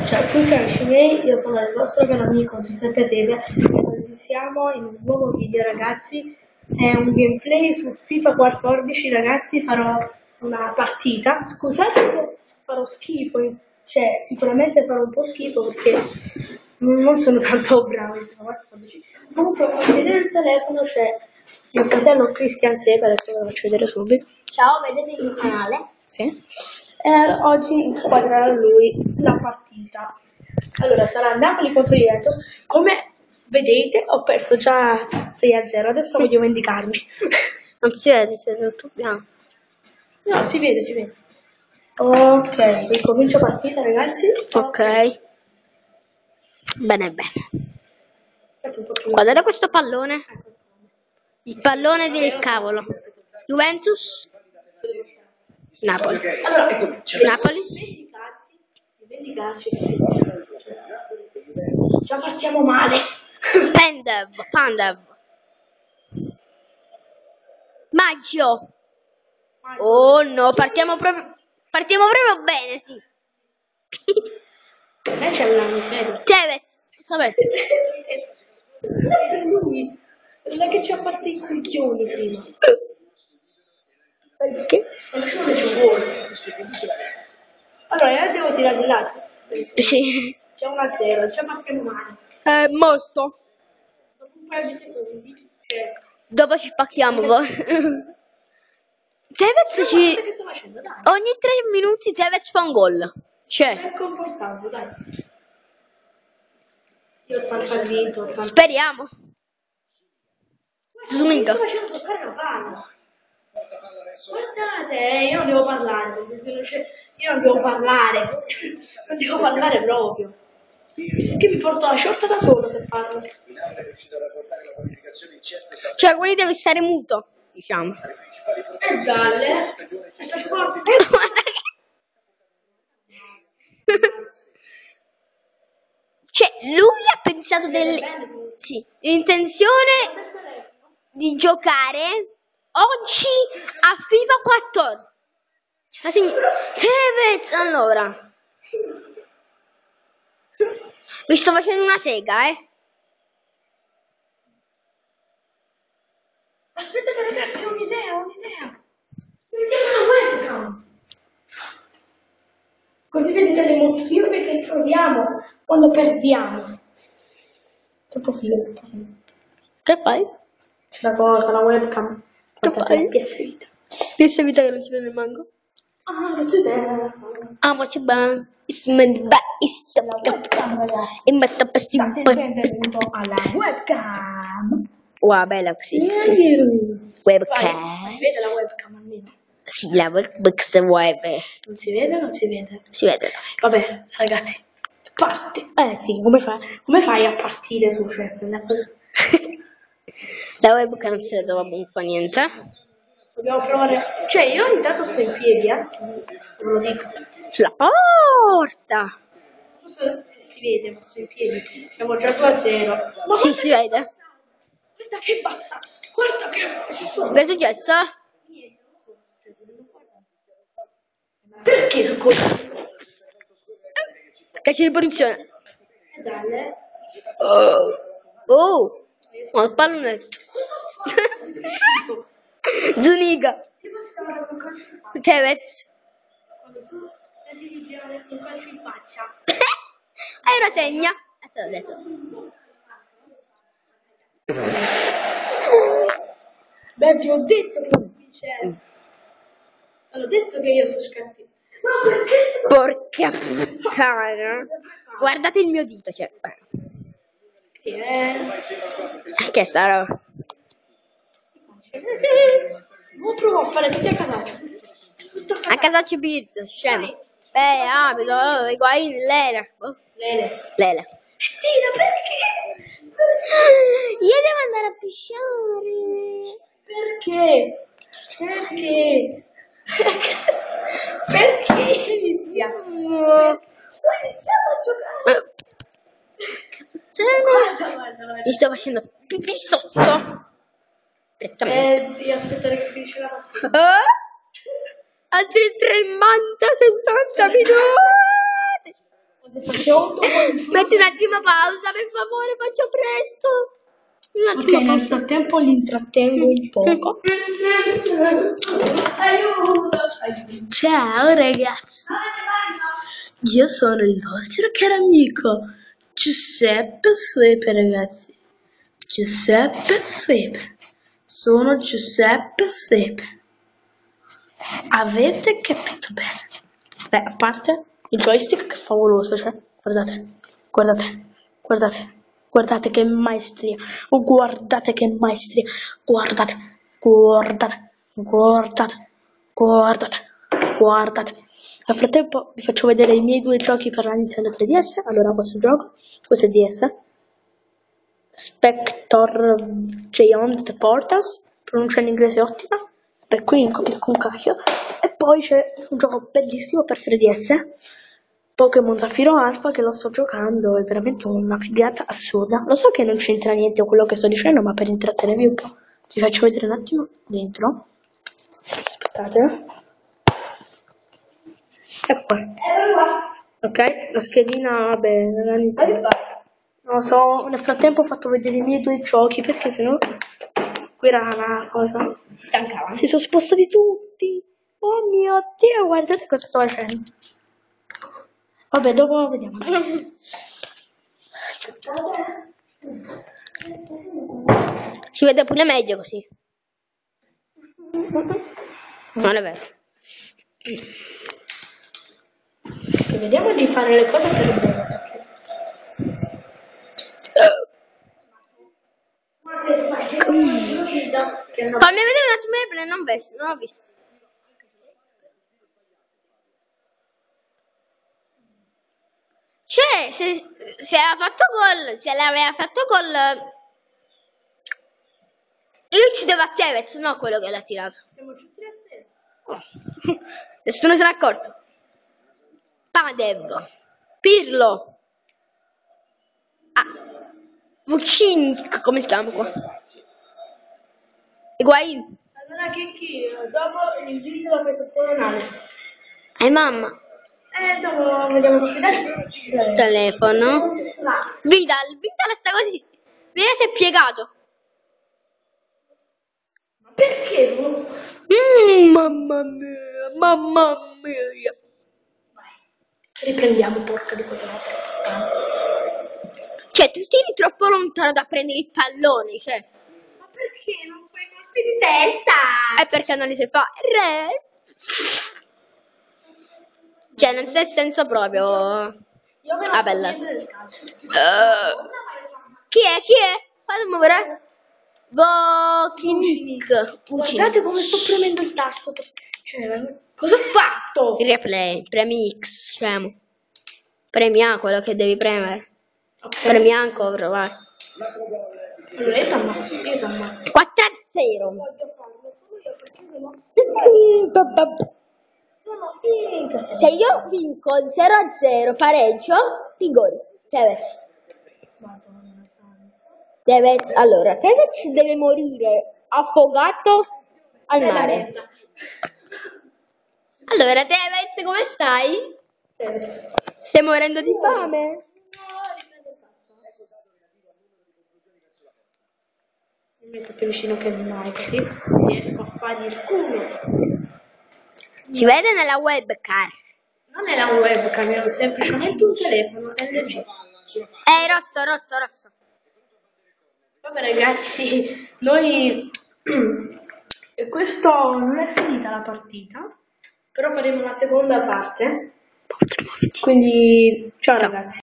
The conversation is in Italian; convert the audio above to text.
Ciao a tutti amici miei, io sono il vostro caro amico Giuseppe Sedia. Oggi siamo in un nuovo video ragazzi, è un gameplay su FIFA 14 ragazzi, farò una partita, scusate se farò schifo, cioè sicuramente farò un po' schifo perché non sono tanto bravo in FIFA 14. Comunque per vedere il telefono c'è mio fratello Christian Sepe, adesso ve lo faccio vedere subito. Ciao, vedete il mio canale? Sì. Oggi inquadrerà lui la partita. Allora sarà Napoli contro Juventus. Come vedete ho perso già 6-0. Adesso voglio vendicarmi. Non si vede tutto bianco. No, si vede, si vede. Ok, ricomincio partita ragazzi. Ok. Bene, bene. Guardate questo pallone. Il pallone del cavolo. Juventus. Napoli. Allora, Napoli. vendicarci. Già partiamo male. Pandev. Maggio. Oh no, partiamo proprio bene, sì. Me c'è una miseria. Tevez, sapete? Lui non è che ci ha fatto i coglioni prima. Perché? Non ci vuole. Allora, io devo tirare di là. Sì. C'è 1-0, già partiamo male. Mosto. Dopo un paio di secondi. Dopo ci spacchiamo poi. Tevez Che sto facendo, dai. ogni 3 minuti Tevez fa un gol. Cioè, È comportato, dai. Io ho 80 vinto, 80. speriamo. Zumica. Sto facendo toccare la palla. Guardate, io non devo parlare, perché se non c'è. Io non devo parlare. Non devo parlare proprio. Che mi porto la short da solo se parlo. Cioè, quindi devi stare muto, diciamo. E Zalle. E per forza. Cioè, lui ha pensato sì, l'intenzione di giocare oggi a FIFA 14. Tevez, allora. Mi sto facendo una sega, Aspettate ragazzi, ho un'idea. Mettiamo la webcam. Così vedete l'emozione che proviamo quando perdiamo. Troppo figo. Che fai? La cosa, la webcam. Che fai? PS Vita. PS Vita che non ci vede manco. Ah, non c'è bene. Ma c'è bene. E metto per State benvenuto alla webcam. Wow, bella così. Webcam. Si vede la webcam almeno? Sì, la webcam web. Non si vede? Non si vede. Si vede. Vabbè, ragazzi. Parte. Sì, come fai a partire tu? Cioè, una cosa. La webcam non si vede un po' niente. Dobbiamo provare. Cioè, io intanto sto in piedi, ve lo dico. Sulla porta. Non so se si vede, ma sto in piedi. Siamo già 2-0. Ma sì, si vede. Guarda che basta. Guarda che. Che è successo? Perché su cosa? Calcio di punizione. Dai, Oh, il pallonetto. Zuniga. Tipo si stava con calcio in faccia. Tevez. Quando tu metti di tirare un calcio in faccia. Hai una segna. Te l'ho detto. Beh, vi ho detto che non vince. L'ho detto che io sono scarsino. Ma perché? Porca cara. Guardate il mio dito, cioè. Che è sta roba? Non provo a fare tutti a casaccio. A casaccio Beard, scemo. Abito, Higuain, Lele. Lele. Tira, perché? Io devo andare a pisciare. Perché? Perché iniziamo? Sto iniziando a giocare. Guarda. Mi sto facendo pipì sotto. Devi aspettare che finisce la partita. Altri 30, 60 minuti. Se faccio 8 Metti un attimo pausa, per favore, faccio presto. Un ok, attimo nel pausa. frattempo li intrattengo un poco. Aiuto. Ciao ragazzi, io sono il vostro caro amico Giuseppe Sepe, ragazzi. Giuseppe Sepe. Sono Giuseppe Sepe. Avete capito bene? Beh, a parte il joystick che è favoloso, cioè, guardate che maestria, guardate che maestria, guardate. Nel frattempo vi faccio vedere i miei 2 giochi per la Nintendo 3DS. Allora, questo gioco, questo è DS, Spector Beyond the Portals, pronuncia in inglese ottima, per cui non capisco un cacchio. E poi c'è un gioco bellissimo per 3DS, Pokémon Zafiro Alpha, che lo sto giocando, è veramente una figata assurda. Lo so che non c'entra niente con quello che sto dicendo, ma per intrattenervi un po' vi faccio vedere un attimo dentro. Aspettate. Ecco qua. Ok, la schedina, vabbè, non ha niente. Non lo so, nel frattempo ho fatto vedere i miei 2 giochi, perché sennò qui era una cosa. Stancava. Si sono spostati tutti. Oh mio Dio, guardate cosa sto facendo. Vabbè, dopo vediamo. Si vede pure meglio così. Non è vero. Ok, vediamo di fare le cose per bene. Fammi vedere un attimo perché non ho visto. Cioè, se l'aveva fatto gol, io uccidevo a Tevez, no quello che l'ha tirato. Stiamo tutti a 0. Oh. Nessuno se n'è accorto. Padev, Pirlo, Vucinic, come si chiama qua? Higuain. Allora chi? Dopo il video da questo canale. Mamma. Dopo vediamo tutti i Telefono. Vidal sta così. Vedi se è piegato. Ma perché? Mamma mia. Vai. Riprendiamo, porca di quella. Cioè, tu tiri troppo lontano da prendere il pallone, cioè. Ma perché non fai colpi di testa? È perché non li sai fare. Cioè, non c'è senso proprio. Io me la so Bella. niente del calcio. Chi è? Fate muovere. Vucinic. Guardate come sto premendo il tasto. Cioè, cosa ho fatto? Replay, premi X, scemo. Premi A quello che devi premere. Okay. Premi A ancora, vai. Allora, io ti ammazzo. 4-0. Voglio farlo solo io perché sennò... Se io vinco 0-0, pareggio, rigori. Tevez. Allora, Tevez deve morire affogato al mare. Allora, Tevez, come stai? Tevez. Stai morendo di fame? Mi metto più vicino che mai, così riesco a fargli il culo. Si vede nella webcam. Non è la webcam, è semplicemente un telefono LG. Rosso. Vabbè ragazzi, noi... E questo non è finita la partita, però faremo una seconda parte. Quindi, ciao ragazzi.